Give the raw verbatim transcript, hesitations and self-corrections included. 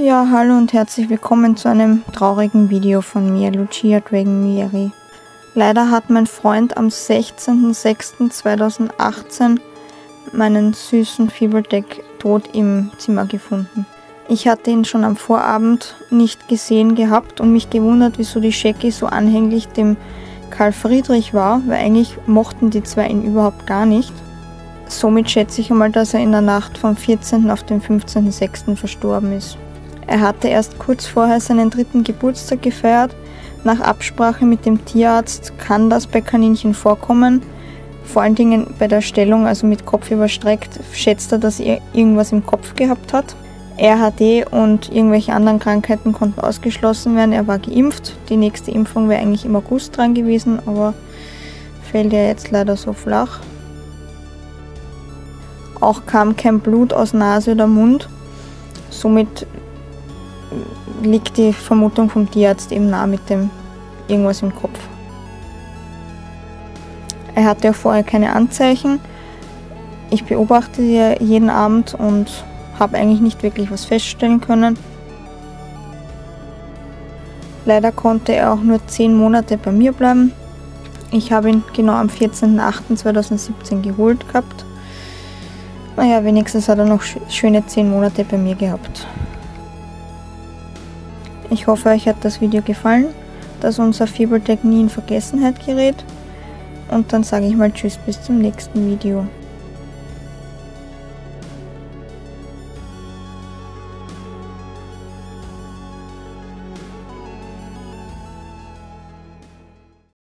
Ja, hallo und herzlich willkommen zu einem traurigen Video von mir, Lucia Dragon Mieri. Leider hat mein Freund am sechzehnten sechsten zweitausendachtzehn meinen süßen Fieberdeck tot im Zimmer gefunden. Ich hatte ihn schon am Vorabend nicht gesehen gehabt und mich gewundert, wieso die Shaggy so anhänglich dem Karl Friedrich war, weil eigentlich mochten die zwei ihn überhaupt gar nicht. Somit schätze ich einmal, dass er in der Nacht vom vierzehnten auf den fünfzehnten sechsten verstorben ist. Er hatte erst kurz vorher seinen dritten Geburtstag gefeiert. Nach Absprache mit dem Tierarzt kann das bei Kaninchen vorkommen. Vor allen Dingen bei der Stellung, also mit Kopf überstreckt, schätzt er, dass er irgendwas im Kopf gehabt hat. R H D und irgendwelche anderen Krankheiten konnten ausgeschlossen werden. Er war geimpft. Die nächste Impfung wäre eigentlich im August dran gewesen, aber fällt ja jetzt leider so flach. Auch kam kein Blut aus Nase oder Mund. Somit liegt die Vermutung vom Tierarzt eben nahe mit dem irgendwas im Kopf. Er hatte auch vorher keine Anzeichen. Ich beobachte sie jeden Abend und habe eigentlich nicht wirklich was feststellen können. Leider konnte er auch nur zehn Monate bei mir bleiben. Ich habe ihn genau am vierzehnten achten zweitausendsiebzehn geholt gehabt. Naja, wenigstens hat er noch schöne zehn Monate bei mir gehabt. Ich hoffe, euch hat das Video gefallen, dass unser Fieberdeck nie in Vergessenheit gerät. Und dann sage ich mal Tschüss, bis zum nächsten Video.